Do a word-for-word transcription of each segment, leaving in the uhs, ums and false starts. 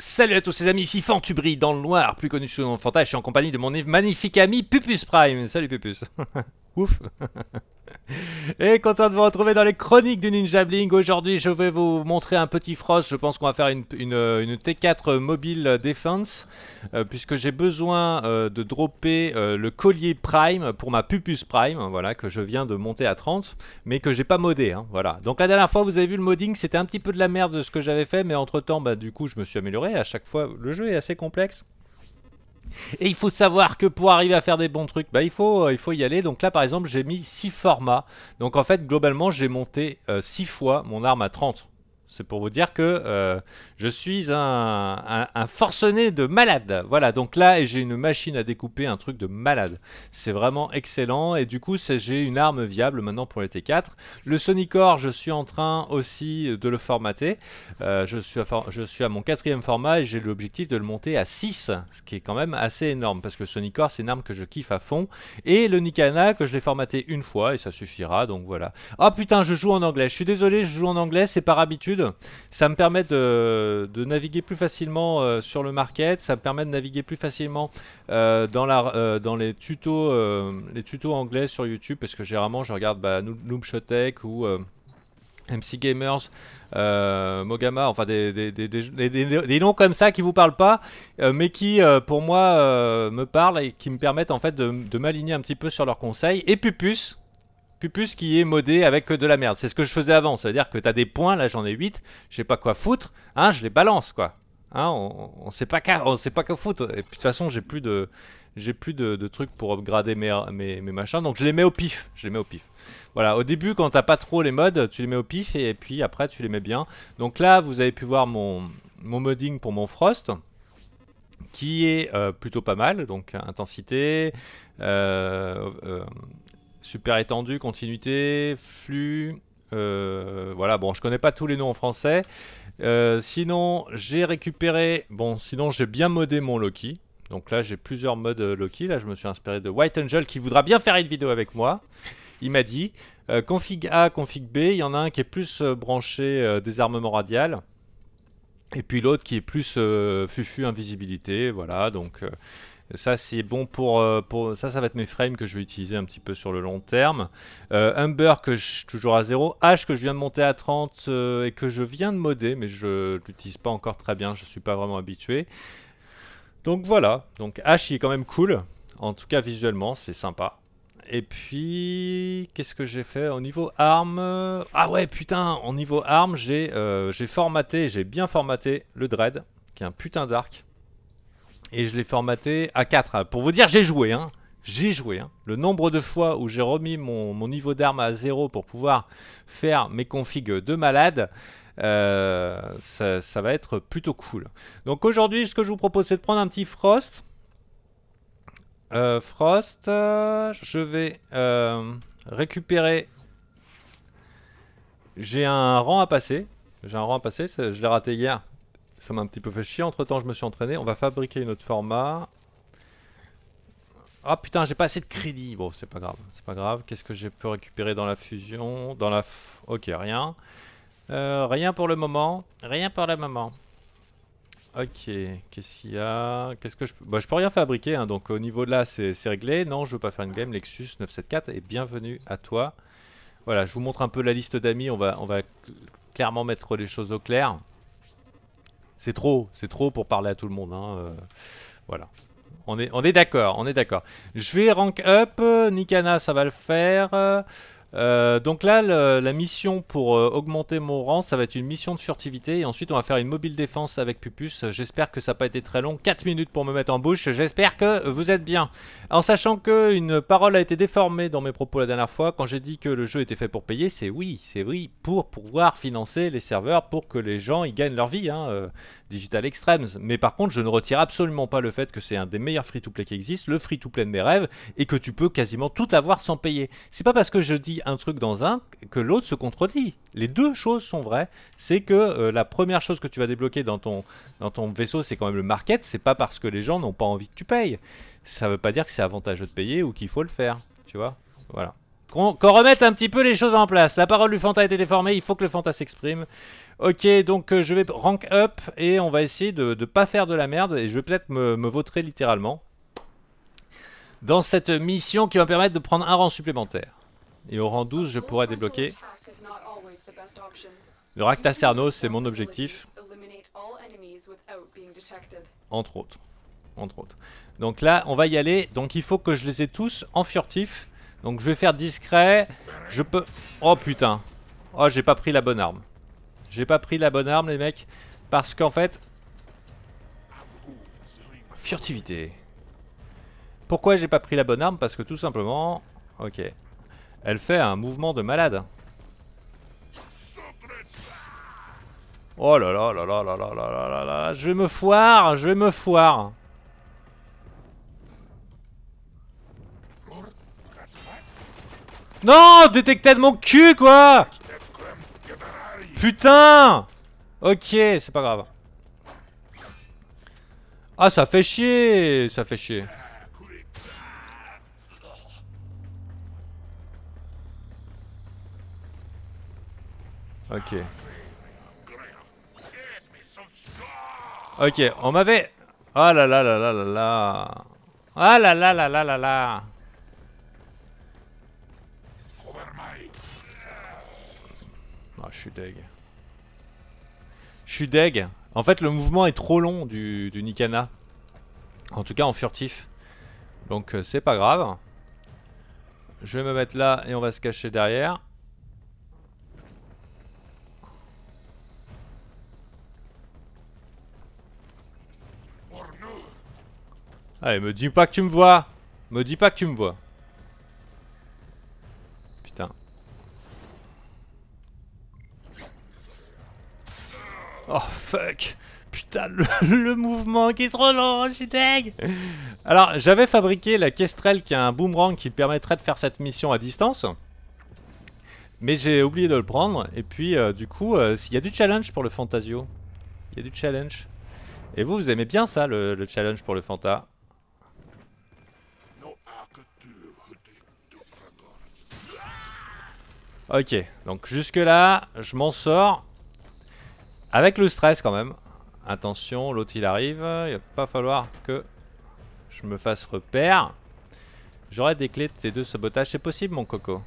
Salut à tous les amis, ici Fantubri dans le noir, plus connu sous le nom de Fanta, je suis en compagnie de mon magnifique ami Pupus Prime. Salut Pupus. Ouf. Et content de vous retrouver dans les chroniques du Ninja Bling. Aujourd'hui je vais vous montrer un petit Frost. Je pense qu'on va faire une, une, une T quatre mobile défense euh, puisque j'ai besoin euh, de dropper euh, le collier Prime pour ma Pupus Prime, voilà, que je viens de monter à trente mais que j'ai pas modé, hein, voilà. Donc la dernière fois vous avez vu le modding, c'était un petit peu de la merde de ce que j'avais fait, mais entre temps bah, du coup je me suis amélioré. À chaque fois le jeu est assez complexe. Et il faut savoir que pour arriver à faire des bons trucs, bah, il, faut, euh, il faut y aller. Donc là par exemple j'ai mis six formats. Donc en fait globalement j'ai monté euh, six fois mon arme à trente. C'est pour vous dire que euh, je suis un, un, un forcené de malade. Voilà, donc là j'ai une machine à découper, un truc de malade. C'est vraiment excellent et du coup j'ai une arme viable maintenant pour les T quatre. Le Sonicore, je suis en train aussi de le formater. Euh, je, suis à je suis à mon quatrième format et j'ai l'objectif de le monter à six, ce qui est quand même assez énorme parce que le Sonicore c'est une arme que je kiffe à fond. Et le Nikana que je l'ai formaté une fois et ça suffira, donc voilà. Oh putain, je joue en anglais, je suis désolé, je joue en anglais, c'est par habitude. Ça me permet de, de naviguer plus facilement euh, sur le market, ça me permet de naviguer plus facilement euh, dans, la, euh, dans les, tutos, euh, les tutos anglais sur YouTube, parce que généralement je regarde bah, Noobshotech ou euh, M C Gamers, euh, Mogama, enfin des, des, des, des, des, des noms comme ça qui vous parlent pas, euh, mais qui euh, pour moi euh, me parlent et qui me permettent en fait de, de m'aligner un petit peu sur leurs conseils. Et Pupus Pupus qui est modé avec de la merde. C'est ce que je faisais avant. Ça veut dire que tu as des points, là j'en ai huit, je sais pas quoi foutre, hein, je les balance quoi. Hein, on, on sait pas qu'à on sait pas quoi foutre. Et puis de toute façon, j'ai plus de j'ai plus de, de trucs pour upgrader mes, mes, mes machins, donc je les mets au pif. Je les mets au pif. Voilà, au début quand t'as pas trop les mods, tu les mets au pif et puis après tu les mets bien. Donc là, vous avez pu voir mon, mon modding pour mon Frost, qui est euh, plutôt pas mal. Donc intensité, euh, euh, super étendu, continuité, flux, euh, voilà, bon je connais pas tous les noms en français. Euh, sinon j'ai récupéré, bon sinon j'ai bien modé mon Loki. Donc là j'ai plusieurs modes Loki, là je me suis inspiré de White Angel qui voudra bien faire une vidéo avec moi. Il m'a dit, euh, config A, config B, il y en a un qui est plus euh, branché euh, désarmement radial. Et puis l'autre qui est plus euh, fufu invisibilité, voilà, donc... Euh, ça c'est bon pour, euh, pour... Ça, ça va être mes frames que je vais utiliser un petit peu sur le long terme. Euh, Humber que je suis toujours à zéro. H que je viens de monter à trente euh, et que je viens de modder, mais je l'utilise pas encore très bien, je suis pas vraiment habitué. Donc voilà, donc H il est quand même cool. En tout cas visuellement, c'est sympa. Et puis, qu'est-ce que j'ai fait au niveau armes? Ah ouais, putain, au niveau armes, j'ai euh, j'ai formaté, j'ai bien formaté le Dread, qui est un putain d'arc. Et je l'ai formaté à quatre. Pour vous dire, j'ai joué. Hein. J'ai joué. Hein. Le nombre de fois où j'ai remis mon, mon niveau d'arme à zéro pour pouvoir faire mes configs de malade, euh, ça, ça va être plutôt cool. Donc aujourd'hui, ce que je vous propose, c'est de prendre un petit Frost. Euh, Frost, euh, je vais euh, récupérer... J'ai un rang à passer. J'ai un rang à passer, je l'ai raté hier. Ça m'a un petit peu fait chier, entre temps je me suis entraîné. On va fabriquer notre format. Ah putain, j'ai pas assez de crédit. Bon, c'est pas grave, c'est pas grave. Qu'est-ce que j'ai pu récupérer dans la fusion? Dans la... F... Ok, rien. Euh, rien pour le moment. Rien pour le moment. Ok, qu'est-ce qu'il y a? Qu'est-ce que je peux... Bah, je peux rien fabriquer, hein, donc au niveau de là, c'est réglé. Non, je veux pas faire une game. Lexus neuf cent soixante-quatorze et bienvenue à toi. Voilà, je vous montre un peu la liste d'amis. On va, on va clairement mettre les choses au clair. C'est trop, c'est trop pour parler à tout le monde. Hein. Euh, voilà. On est, on est d'accord, on est d'accord. Je vais rank up. Nikana, ça va le faire. Euh, donc là, le, la mission pour euh, augmenter mon rang, ça va être une mission de furtivité. Et ensuite, on va faire une mobile défense avec Pupus. J'espère que ça n'a pas été très long. quatre minutes pour me mettre en bouche. J'espère que vous êtes bien. En sachant qu'une parole a été déformée dans mes propos la dernière fois. Quand j'ai dit que le jeu était fait pour payer, c'est oui, c'est oui, pour pouvoir financer les serveurs, pour que les gens y gagnent leur vie. Hein, euh, Digital Extremes. Mais par contre, je ne retire absolument pas le fait que c'est un des meilleurs free-to-play qui existe, le free-to-play de mes rêves, et que tu peux quasiment tout avoir sans payer. C'est pas parce que je dis un truc dans un que l'autre se contredit. Les deux choses sont vraies. C'est que euh, la première chose que tu vas débloquer dans ton, dans ton vaisseau, c'est quand même le market. C'est pas parce que les gens n'ont pas envie que tu payes. Ça veut pas dire que c'est avantageux de payer ou qu'il faut le faire. Tu vois? Voilà. Qu'on qu'on remette un petit peu les choses en place. La parole du Fanta a été déformée, il faut que le Fanta s'exprime. Ok, donc euh, je vais rank up et on va essayer de ne pas faire de la merde. Et je vais peut-être me, me vautrer littéralement dans cette mission qui va me permettre de prendre un rang supplémentaire. Et au rang douze, je pourrais débloquer le Raktacernos, c'est mon objectif. Entre autres. Entre autres. Donc là, on va y aller. Donc il faut que je les ai tous en furtif. Donc je vais faire discret. Je peux... Oh putain. Oh, j'ai pas pris la bonne arme. J'ai pas pris la bonne arme, les mecs. Parce qu'en fait... Furtivité. Pourquoi j'ai pas pris la bonne arme? Parce que tout simplement... Ok. Elle fait un mouvement de malade. Oh là là là là là là là là là. Je vais me foire. Je vais me foire. Non, détecté de mon cul, quoi. Putain. Ok, c'est pas grave. Ah, ça fait chier. Ça fait chier. Ok. Ok, on m'avait... Oh là là là là là là. Ah là là là là là là. Ah, je suis deg. Je suis deg. En fait, le mouvement est trop long du, du Nikana. En tout cas, en furtif. Donc, euh, c'est pas grave. Je vais me mettre là et on va se cacher derrière. Allez, me dis pas que tu me vois. Me dis pas que tu me vois. Putain. Oh fuck. Putain, le, le mouvement qui est trop long, je suis deg. Alors, j'avais fabriqué la Kestrel qui a un boomerang qui permettrait de faire cette mission à distance. Mais j'ai oublié de le prendre. Et puis, euh, du coup, euh, il y a du challenge pour le Fantasio. Il y a du challenge. Et vous, vous aimez bien ça, le, le challenge pour le Fanta? Ok, donc jusque là, je m'en sors. Avec le stress quand même. Attention, l'autre il arrive. Il va pas falloir que je me fasse repère. J'aurai des clés de tes deux sabotages. C'est possible, mon coco?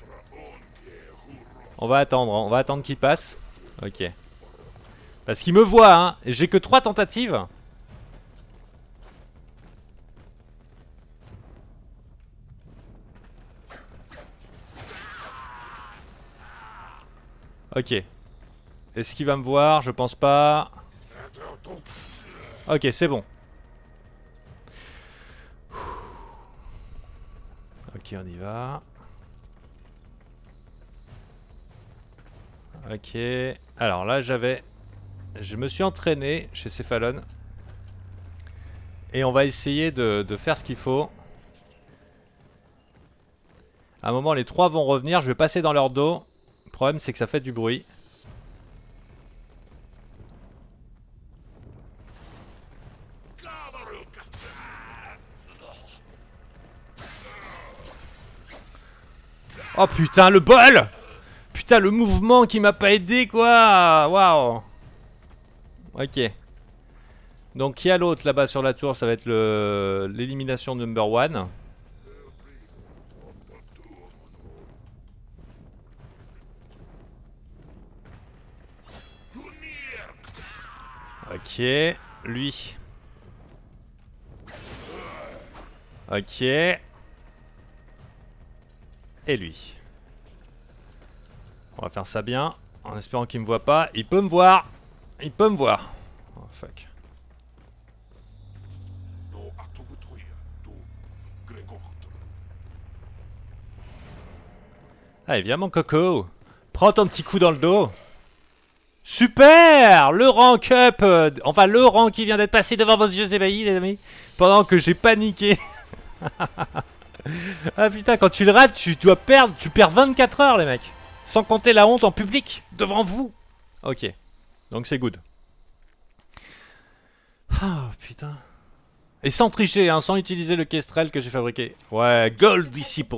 On va attendre, on va attendre qu'il passe. Ok. Parce qu'il me voit, hein. J'ai que trois tentatives. Ok. Est-ce qu'il va me voir? Je pense pas. Ok, c'est bon. Ok, on y va. Ok. Alors là, j'avais... Je me suis entraîné chez Cephalon. Et on va essayer de, de faire ce qu'il faut. À un moment, les trois vont revenir. Je vais passer dans leur dos. Le problème, c'est que ça fait du bruit. Oh putain, le bol! Putain, le mouvement qui m'a pas aidé, quoi! Waouh! Ok. Donc, il y a l'autre là-bas sur la tour, ça va être le l'élimination number one. Ok, lui. Ok. Et lui. On va faire ça bien, en espérant qu'il me voit pas. Il peut me voir. Il peut me voir. Oh fuck. Allez, viens mon coco. Prends ton petit coup dans le dos. Super! Le rank up, euh, enfin le rang qui vient d'être passé devant vos yeux ébahis, les amis. Pendant que j'ai paniqué. Ah putain, quand tu le rates, tu dois perdre, tu perds vingt-quatre heures, les mecs. Sans compter la honte en public, devant vous. Ok, donc c'est good. Ah putain. Et sans tricher, hein, sans utiliser le Kestrel que j'ai fabriqué. Ouais, Gold Disciple.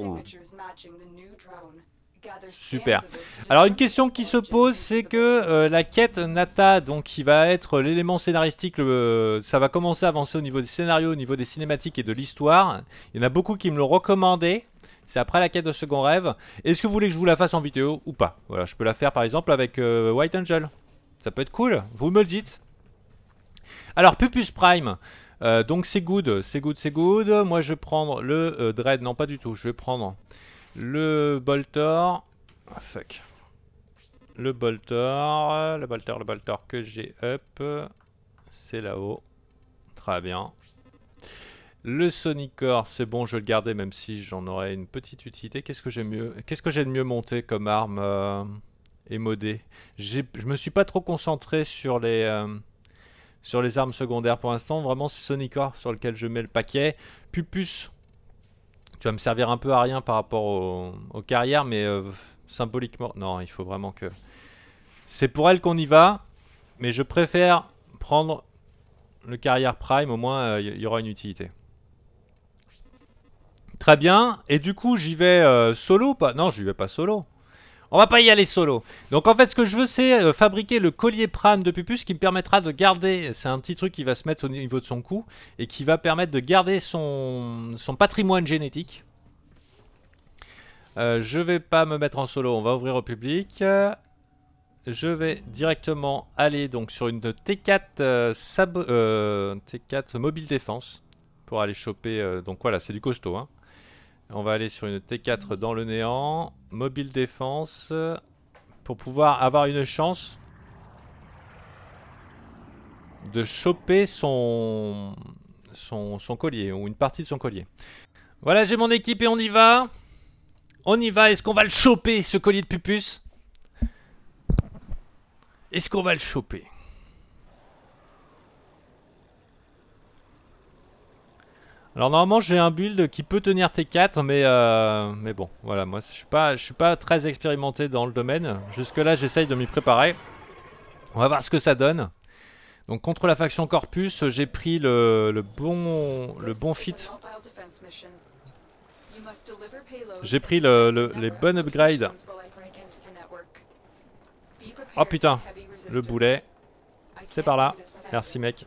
Super. Alors une question qui se pose, c'est que euh, la quête Nata, donc qui va être l'élément scénaristique, le, ça va commencer à avancer au niveau des scénarios, au niveau des cinématiques et de l'histoire. Il y en a beaucoup qui me l'ont recommandé. C'est après la quête de second rêve. Est-ce que vous voulez que je vous la fasse en vidéo ou pas? Voilà, je peux la faire par exemple avec euh, White Angel. Ça peut être cool, vous me le dites. Alors Pupus Prime, euh, donc c'est good, c'est good, c'est good. Moi je vais prendre le euh, Dread, non pas du tout, je vais prendre le Boltor. Ah fuck. Le Boltor, le Boltor, le Boltor que j'ai up, c'est là-haut. Très bien. Le Sonicor, c'est bon, je vais le garder même si j'en aurais une petite utilité. Qu'est-ce que j'ai mieux, qu'est-ce que j'ai de mieux monté comme arme euh, émodée? Je me suis pas trop concentré sur les euh, sur les armes secondaires pour l'instant. Vraiment, c'est Sonicor sur lequel je mets le paquet. Pupus, tu vas me servir un peu à rien par rapport au, aux carrières, mais euh, symboliquement, non, il faut vraiment que... C'est pour elle qu'on y va, mais je préfère prendre le carrière prime, au moins il euh, y, y aura une utilité. Très bien, et du coup j'y vais euh, solo pas? Non, j'y vais pas solo. On va pas y aller solo. Donc en fait ce que je veux c'est euh, fabriquer le collier prime de Pupus qui me permettra de garder, c'est un petit truc qui va se mettre au niveau de son cou, et qui va permettre de garder son, son patrimoine génétique. Euh, je vais pas me mettre en solo, on va ouvrir au public. Je vais directement aller donc sur une T quatre, euh, sab euh, T quatre mobile défense pour aller choper. Euh, donc voilà, c'est du costaud. Hein. On va aller sur une T quatre dans le néant, mobile défense, pour pouvoir avoir une chance de choper son, son, son collier ou une partie de son collier. Voilà, j'ai mon équipe et on y va. On y va, est-ce qu'on va le choper ce collier de Pupus? Est-ce qu'on va le choper? Alors normalement j'ai un build qui peut tenir T quatre, mais euh, mais bon, voilà, moi je suis pas, je suis pas très expérimenté dans le domaine. Jusque là j'essaye de m'y préparer. On va voir ce que ça donne. Donc contre la faction Corpus, j'ai pris le, le bon le bon fit. J'ai pris le, le, les bonnes upgrades. Oh putain, le boulet. C'est par là. Merci mec.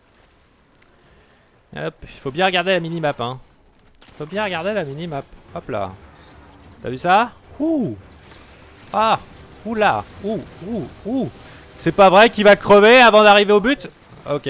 Hop, il faut bien regarder la minimap hein. Faut bien regarder la minimap. Hop là. T'as vu ça? Ouh. Ah. Ouh là. Ouh. Ouh. Ouh. C'est pas vrai qu'il va crever avant d'arriver au but? Ok.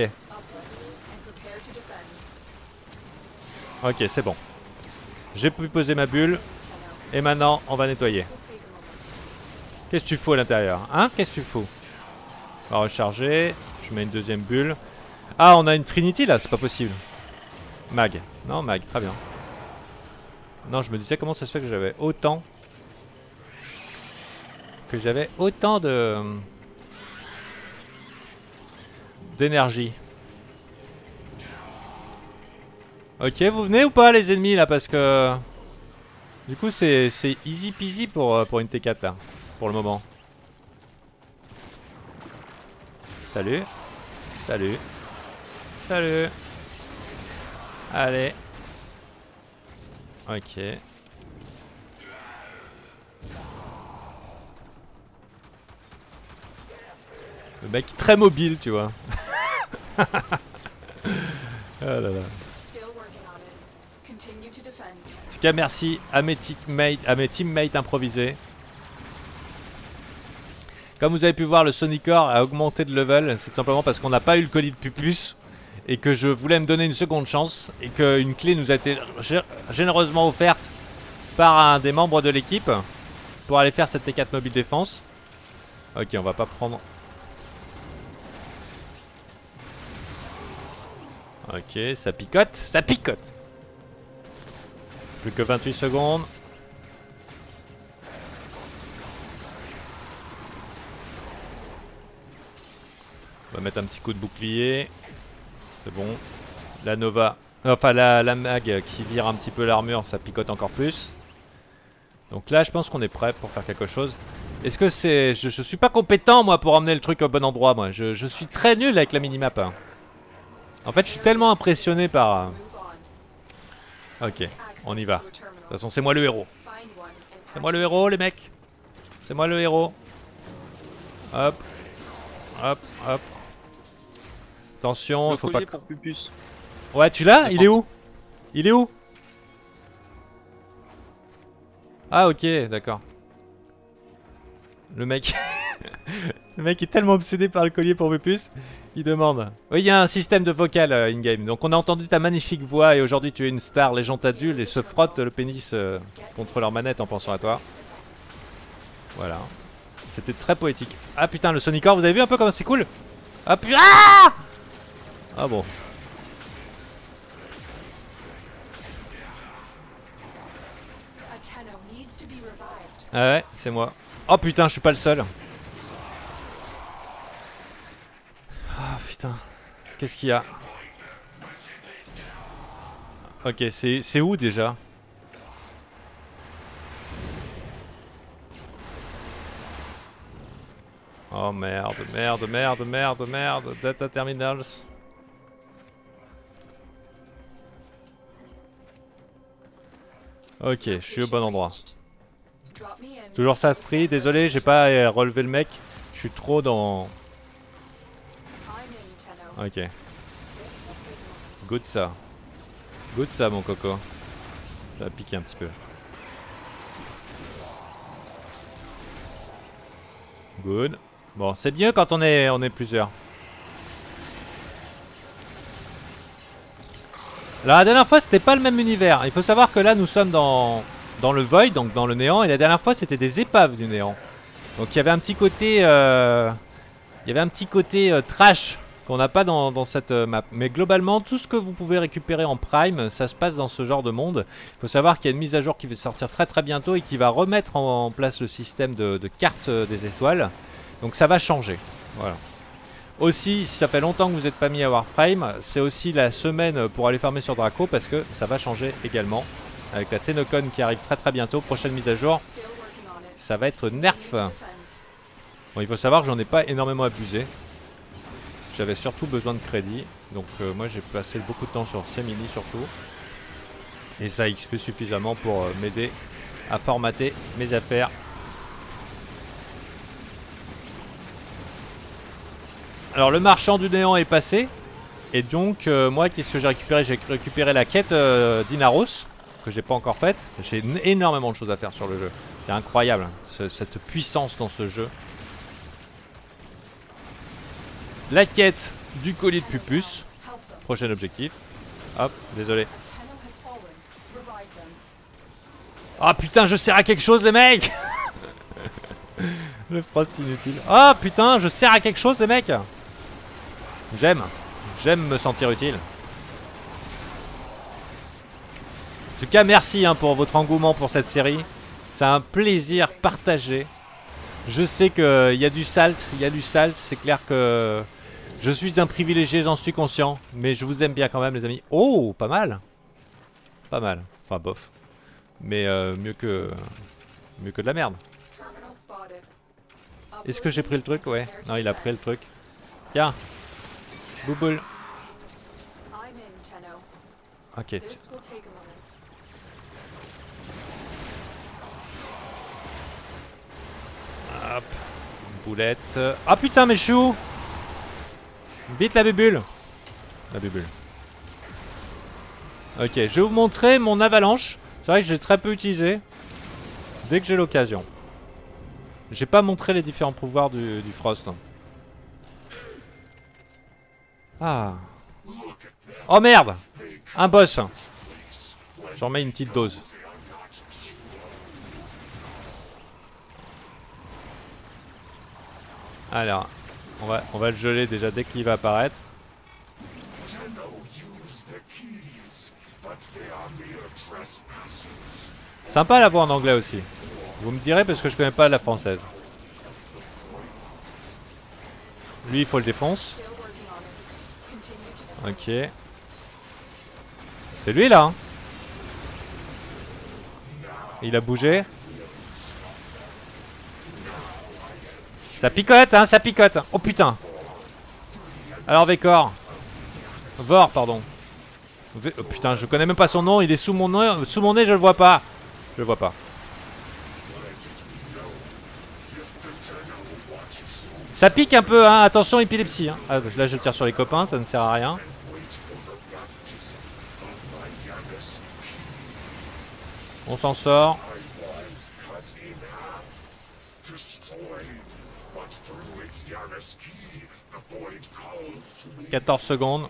Ok, c'est bon. J'ai pu poser ma bulle. Et maintenant, on va nettoyer. Qu'est-ce que tu fous à l'intérieur? Hein? Qu'est-ce que tu fous? On va recharger. Je mets une deuxième bulle. Ah, on a une Trinity là, c'est pas possible. Mag. Non, Mag, très bien. Non, je me disais comment ça se fait que j'avais autant... Que j'avais autant de... d'énergie. Ok, vous venez ou pas les ennemis là? Parce que... Du coup c'est easy peasy pour, pour une T quatre là. Pour le moment. Salut. Salut. Salut. Allez. Ok. Le mec très mobile, tu vois. Oh là là. En tout cas, merci à mes teammates, à mes teammates improvisés. Comme vous avez pu voir, le Sonicor a augmenté de level. C'est simplement parce qu'on n'a pas eu le colis de Pupus. Et que je voulais me donner une seconde chance. Et qu'une clé nous a été généreusement offerte par un des membres de l'équipe. Pour aller faire cette T quatre mobile défense. Ok, on va pas prendre... Ok, ça picote, ça picote. Plus que vingt-huit secondes. On va mettre un petit coup de bouclier. C'est bon. La Nova, enfin la, la Mag qui vire un petit peu l'armure, ça picote encore plus. Donc là je pense qu'on est prêt pour faire quelque chose. Est-ce que c'est... Je, je suis pas compétent moi pour emmener le truc au bon endroit moi. Je, je suis très nul avec la minimap. En fait, je suis tellement impressionné par... Ok, on y va. De toute façon, c'est moi le héros. C'est moi le héros, les mecs. C'est moi le héros. Hop. Hop, hop. Attention, il faut pas... Pour Pupus. Ouais, tu l'as? Il est où? Il est où? Ah, ok, d'accord. Le mec... Le mec est tellement obsédé par le collier pour Pupus, il demande. Oui, il y a un système de vocal euh, in-game. Donc on a entendu ta magnifique voix et aujourd'hui tu es une star. Les gens t'adulent et se frottent le pénis euh, contre leur manette en pensant à toi. Voilà. C'était très poétique. Ah putain, le Sonicor, vous avez vu un peu comment c'est cool? Ah putain. Ah, ah bon. Ah ouais, c'est moi. Oh putain, je suis pas le seul. Ah putain. Qu'est-ce qu'il y a? Ok, c'est où déjà? Oh merde, merde, merde, merde, merde. Data terminals. Ok, je suis au bon endroit. Toujours ça esprit, désolé, j'ai pas euh, relevé le mec. Je suis trop dans... Ok. Good ça. Good ça mon coco. Ça va piquer un petit peu. Good. Bon, c'est mieux quand on est, on est plusieurs. Alors la dernière fois c'était pas le même univers. Il faut savoir que là nous sommes dans, dans le Void, donc dans le néant. Et la dernière fois c'était des épaves du néant. Donc il y avait un petit côté... Euh, il y avait un petit côté euh, trash qu'on n'a pas dans, dans cette euh, map. Mais globalement tout ce que vous pouvez récupérer en Prime, ça se passe dans ce genre de monde. Il faut savoir qu'il y a une mise à jour qui va sortir très très bientôt et qui va remettre en, en place le système de, de carte euh, des étoiles. Donc ça va changer. Voilà. Aussi, si ça fait longtemps que vous n'êtes pas mis à Warframe, c'est aussi la semaine pour aller farmer sur Draco parce que ça va changer également. Avec la Tenocon qui arrive très très bientôt, prochaine mise à jour. Ça va être nerf. Bon, il faut savoir que j'en ai pas énormément abusé. J'avais surtout besoin de crédit. Donc euh, moi j'ai passé beaucoup de temps sur Semini surtout. Et ça X P suffisamment pour euh, m'aider à formater mes affaires. Alors le marchand du néant est passé. Et donc euh, moi qu'est-ce que j'ai récupéré? J'ai récupéré la quête euh, d'Inaros, que j'ai pas encore faite. J'ai énormément de choses à faire sur le jeu. C'est incroyable ce, cette puissance dans ce jeu. La quête du colis de Pupus. Prochain objectif. Hop, désolé. Ah putain, je sers à quelque chose les mecs. Le frost inutile. Ah putain, je sers à quelque chose les mecs. J'aime. J'aime me sentir utile. En tout cas, merci hein, pour votre engouement pour cette série. C'est un plaisir partagé. Je sais qu'il y a du salt, il y a du salt. C'est clair que je suis un privilégié, j'en suis conscient. Mais je vous aime bien quand même les amis. Oh, pas mal. Pas mal. Enfin, bof. Mais euh, mieux que mieux que de la merde. Est-ce que j'ai pris le truc? Ouais. Non, il a pris le truc. Tiens. Bouboule. Ok. Hop. Boulette. Ah putain, mais chou. Vite la bubule. La bubule. Ok, je vais vous montrer mon avalanche. C'est vrai que j'ai très peu utilisé. Dès que j'ai l'occasion. J'ai pas montré les différents pouvoirs du, du Frost. Ah. Oh merde. Un boss. J'en mets une petite dose. Alors, on va, on va le geler déjà dès qu'il va apparaître. Sympa la voix en anglais aussi. Vous me direz parce que je connais pas la française. Lui il faut le défonce. Ok. C'est lui là hein. Il a bougé. Ça picote hein, ça picote. Oh putain. Alors Vekor. Vor, pardon. V oh, putain, je connais même pas son nom, il est sous mon nez, sous mon nez, je le vois pas. Je le vois pas. Ça pique un peu, hein. Attention, épilepsie. Hein. Ah, là, je tire sur les copains, ça ne sert à rien. On s'en sort. quatorze secondes.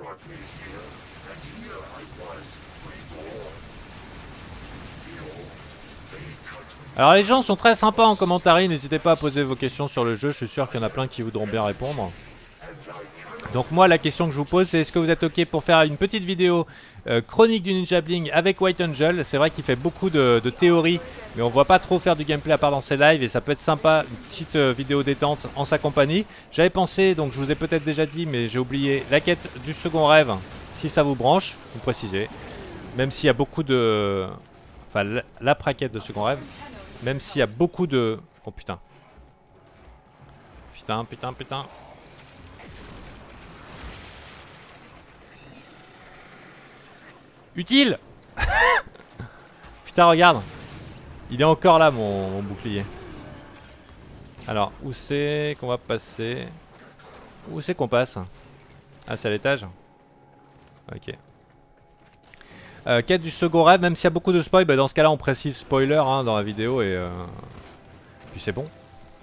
Alors les gens sont très sympas en commentaire, n'hésitez pas à poser vos questions sur le jeu, je suis sûr qu'il y en a plein qui voudront bien répondre. Donc moi la question que je vous pose c'est est-ce que vous êtes ok pour faire une petite vidéo euh, chronique du Ninja Bling avec White Angel. C'est vrai qu'il fait beaucoup de, de théories mais on voit pas trop faire du gameplay à part dans ses lives et ça peut être sympa, une petite euh, vidéo détente en sa compagnie. J'avais pensé, donc je vous ai peut-être déjà dit mais j'ai oublié, la quête du second rêve, si ça vous branche, vous précisez. Même s'il y a beaucoup de... Enfin l'après-quête de second rêve. Même s'il y a beaucoup de... Oh putain. Putain, putain, putain. Utile. Putain, regarde. Il est encore là, mon, mon bouclier. Alors, où c'est qu'on va passer? Où c'est qu'on passe? Ah, c'est à l'étage? Ok. Euh, quête du second rêve, même s'il y a beaucoup de spoil, bah dans ce cas là on précise spoiler hein, dans la vidéo et euh... puis c'est bon.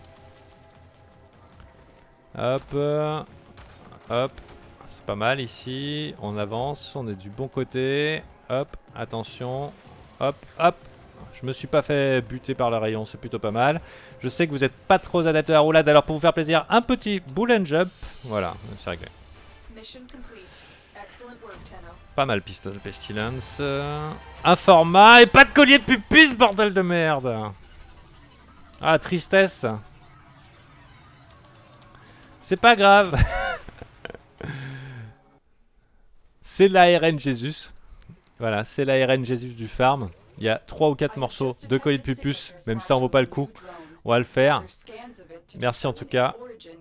Hop, euh... hop, c'est pas mal ici, on avance, on est du bon côté, hop, attention, hop, hop, je me suis pas fait buter par le rayon, c'est plutôt pas mal. Je sais que vous êtes pas trop adaptés à la roulade, alors pour vous faire plaisir, un petit bull and jump, voilà, c'est réglé. Pas mal Pistol Pestilence. Euh, un format et pas de collier de pupus, bordel de merde. Ah, tristesse. C'est pas grave. C'est l'A R N Jésus. Voilà, c'est l'A R N Jésus du farm. Il y a trois ou quatre morceaux de collier de pupus. Même si ça en vaut pas le coup. On va le faire. Merci en tout cas.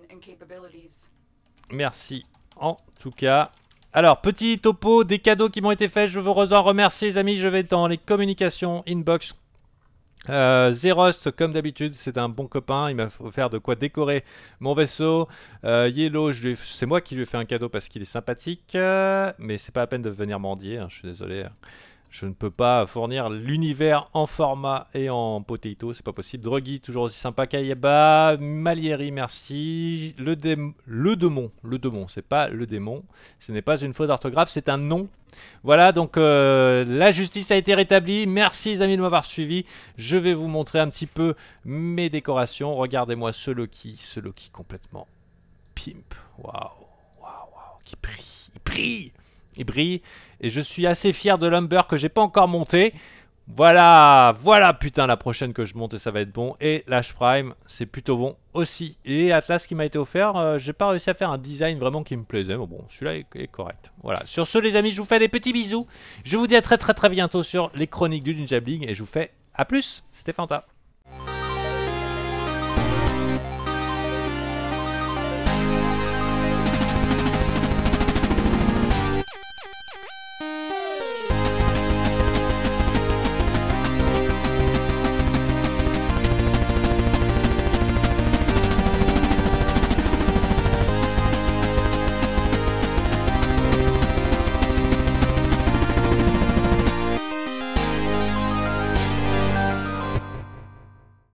Merci en tout cas. Alors, petit topo des cadeaux qui m'ont été faits. Je veux en remercier les amis. Je vais dans les communications inbox. Euh, Zerost, comme d'habitude, c'est un bon copain. Il m'a offert de quoi décorer mon vaisseau. Euh, Yellow, c'est moi qui lui ai fait un cadeau parce qu'il est sympathique. Euh, mais c'est pas la peine de venir mendier. Hein, je suis désolé. Je ne peux pas fournir l'univers en format et en potato, c'est pas possible. Druggy, toujours aussi sympa. Kayaba, Malieri, merci. Le, dé le démon, le démon, c'est pas le démon. Ce n'est pas une faute d'orthographe, c'est un nom. Voilà, donc euh, la justice a été rétablie. Merci les amis de m'avoir suivi. Je vais vous montrer un petit peu mes décorations. Regardez-moi ce Loki, ce Loki complètement pimp. Waouh, waouh, waouh, qui brille, il brille. Il brille et je suis assez fier de l'Humber que j'ai pas encore monté. Voilà, voilà putain la prochaine que je monte et ça va être bon. Et l'H Prime c'est plutôt bon aussi. Et Atlas qui m'a été offert, euh, j'ai pas réussi à faire un design vraiment qui me plaisait. Mais bon, celui-là est, est correct. Voilà, sur ce les amis, je vous fais des petits bisous. Je vous dis à très très très bientôt sur les chroniques du Ninja Bling et je vous fais à plus. C'était Fanta.